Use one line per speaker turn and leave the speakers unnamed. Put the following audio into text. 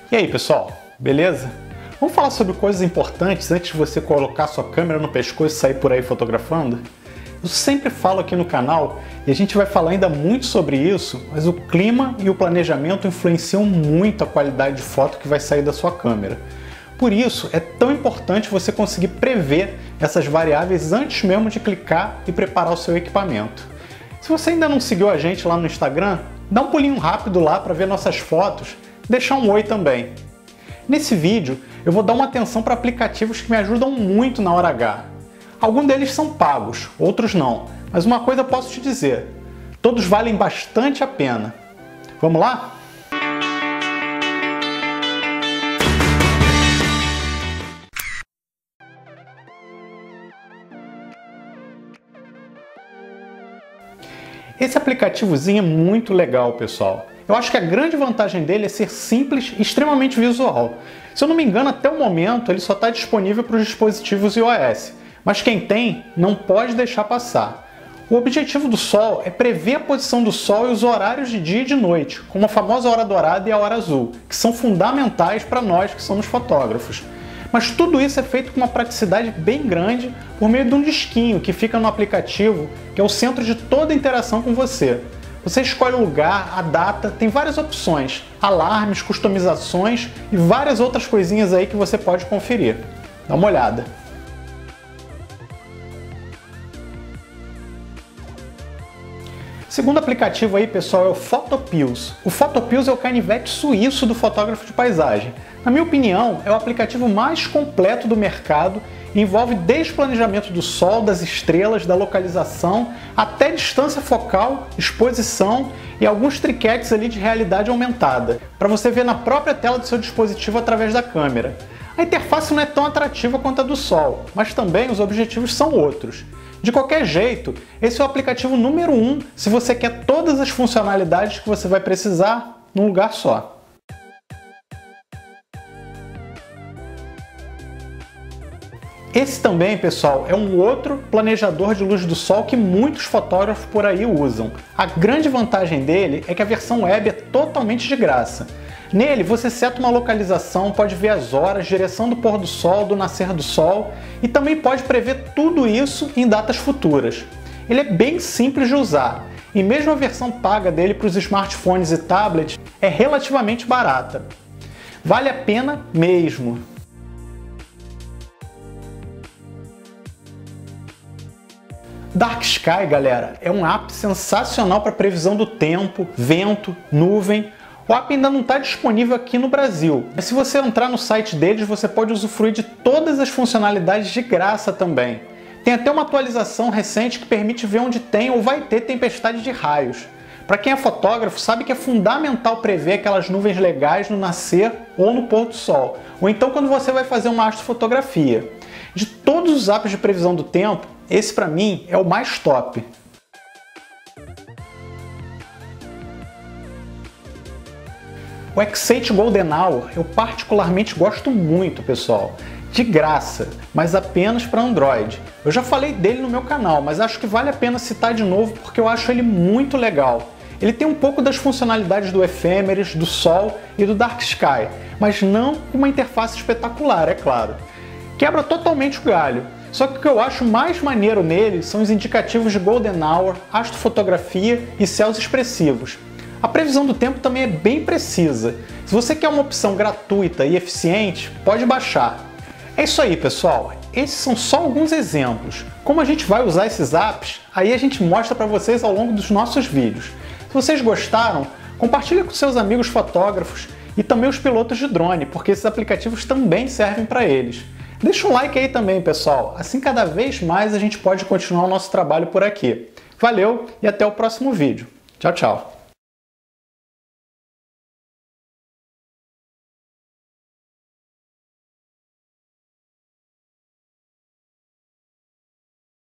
E aí pessoal, beleza? Vamos falar sobre coisas importantes antes de você colocar sua câmera no pescoço e sair por aí fotografando? Eu sempre falo aqui no canal, e a gente vai falar ainda muito sobre isso, mas o clima e o planejamento influenciam muito a qualidade de foto que vai sair da sua câmera. Por isso, é tão importante você conseguir prever essas variáveis antes mesmo de clicar e preparar o seu equipamento. Se você ainda não seguiu a gente lá no Instagram, dá um pulinho rápido lá para ver nossas fotos, deixar um oi também. Nesse vídeo, eu vou dar uma atenção para aplicativos que me ajudam muito na hora H. Alguns deles são pagos, outros não, mas uma coisa eu posso te dizer, todos valem bastante a pena. Vamos lá? Esse aplicativozinho é muito legal, pessoal. Eu acho que a grande vantagem dele é ser simples e extremamente visual. Se eu não me engano, até o momento ele só está disponível para os dispositivos iOS, mas quem tem não pode deixar passar. O objetivo do Sol é prever a posição do Sol e os horários de dia e de noite, como a famosa hora dourada e a hora azul, que são fundamentais para nós que somos fotógrafos. Mas tudo isso é feito com uma praticidade bem grande por meio de um disquinho que fica no aplicativo, que é o centro de toda a interação com você. Você escolhe o lugar, a data, tem várias opções, alarmes, customizações e várias outras coisinhas aí que você pode conferir. Dá uma olhada. O segundo aplicativo aí, pessoal, é o Photopills. O Photopills é o canivete suíço do fotógrafo de paisagem. Na minha opinião, é o aplicativo mais completo do mercado e envolve desde o planejamento do sol, das estrelas, da localização, até distância focal, exposição e alguns triquetes ali de realidade aumentada, para você ver na própria tela do seu dispositivo através da câmera. A interface não é tão atrativa quanto a do Sol, mas também os objetivos são outros. De qualquer jeito, esse é o aplicativo número 1 se você quer todas as funcionalidades que você vai precisar num lugar só. Esse também, pessoal, é um outro planejador de luz do sol que muitos fotógrafos por aí usam. A grande vantagem dele é que a versão web é totalmente de graça. Nele você seta uma localização, pode ver as horas, direção do pôr do sol, do nascer do sol e também pode prever tudo isso em datas futuras. Ele é bem simples de usar e mesmo a versão paga dele para os smartphones e tablets é relativamente barata. Vale a pena mesmo. Dark Sky, galera, é um app sensacional para previsão do tempo, vento, nuvem. O app ainda não está disponível aqui no Brasil, mas se você entrar no site deles, você pode usufruir de todas as funcionalidades de graça também. Tem até uma atualização recente que permite ver onde tem ou vai ter tempestade de raios. Para quem é fotógrafo, sabe que é fundamental prever aquelas nuvens legais no nascer ou no pôr do sol, ou então quando você vai fazer uma astrofotografia. De todos os apps de previsão do tempo, esse para mim é o mais top. O X8 Golden Hour eu particularmente gosto muito, pessoal. De graça, mas apenas para Android. Eu já falei dele no meu canal, mas acho que vale a pena citar de novo porque eu acho ele muito legal. Ele tem um pouco das funcionalidades do Ephemeris, do Sol e do Dark Sky, mas não com uma interface espetacular, é claro. Quebra totalmente o galho. Só que o que eu acho mais maneiro nele são os indicativos de Golden Hour, astrofotografia e céus expressivos. A previsão do tempo também é bem precisa. Se você quer uma opção gratuita e eficiente, pode baixar. É isso aí, pessoal. Esses são só alguns exemplos. Como a gente vai usar esses apps, aí a gente mostra para vocês ao longo dos nossos vídeos. Se vocês gostaram, compartilhe com seus amigos fotógrafos e também os pilotos de drone, porque esses aplicativos também servem para eles. Deixa um like aí também, pessoal. Assim cada vez mais a gente pode continuar o nosso trabalho por aqui. Valeu e até o próximo vídeo. Tchau, tchau.